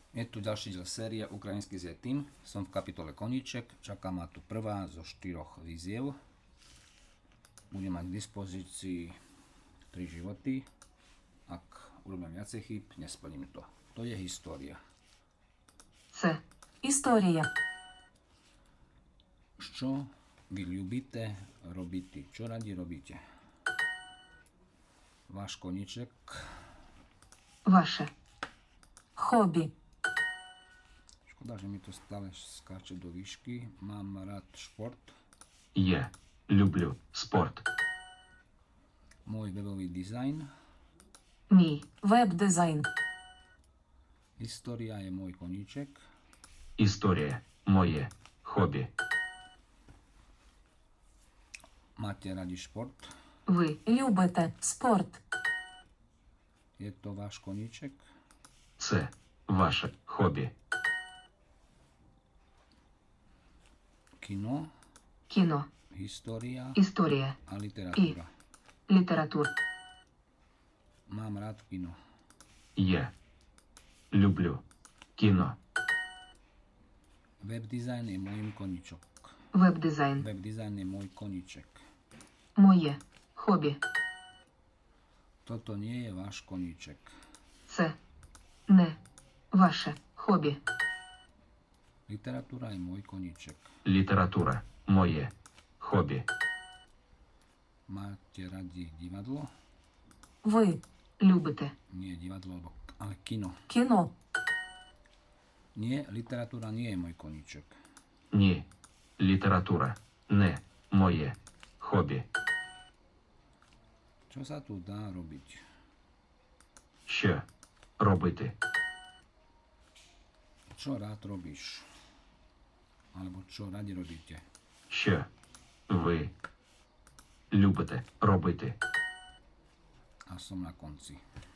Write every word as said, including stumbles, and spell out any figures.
Je tu ďalší diel série Ukrajinský zje tým. Som v kapitole Koníček. Čaká ma tu prvá zo štyroch výziev. Budem mať k dispozícii tri životy. Ak urobím viacej chýb, nesplním to. To je história. Це історія. Що ви любите робити? Čo radi robíte? Váš koníček. Ваше хобі. Škoda, že mi to stále skáče do výšky. Mám rád šport. Я люблю спорт. Môj webový dizajn. Мій веб-дизайн. História je môj koníček. Історія моє хобі. Máte radi šport? Ви любите спорт. Je to váš koníček? Це ваше хобі. Kino, Кіно. história Історія. a literatúra. Література. Mám rád kino. Я люблю кіно. Webdesign je môj koníčok. Веб-дизайн. Webdesign je môj koníček. Моє хобі. Toto nie je váš koníček. Це не ваше хобі. Literatúra je môj koníček. Література моє хобі. Máte radi divadlo? Ви любите Nie divadlo, alebo- ale kino. кіно. Nie, literatúra nie je môj koníček. Ні, література не моє хобі. Čo sa tu dá robiť? Що робити? Čo rád robíš? Alebo čo radi robíte? Що ви любите робити? A som na konci.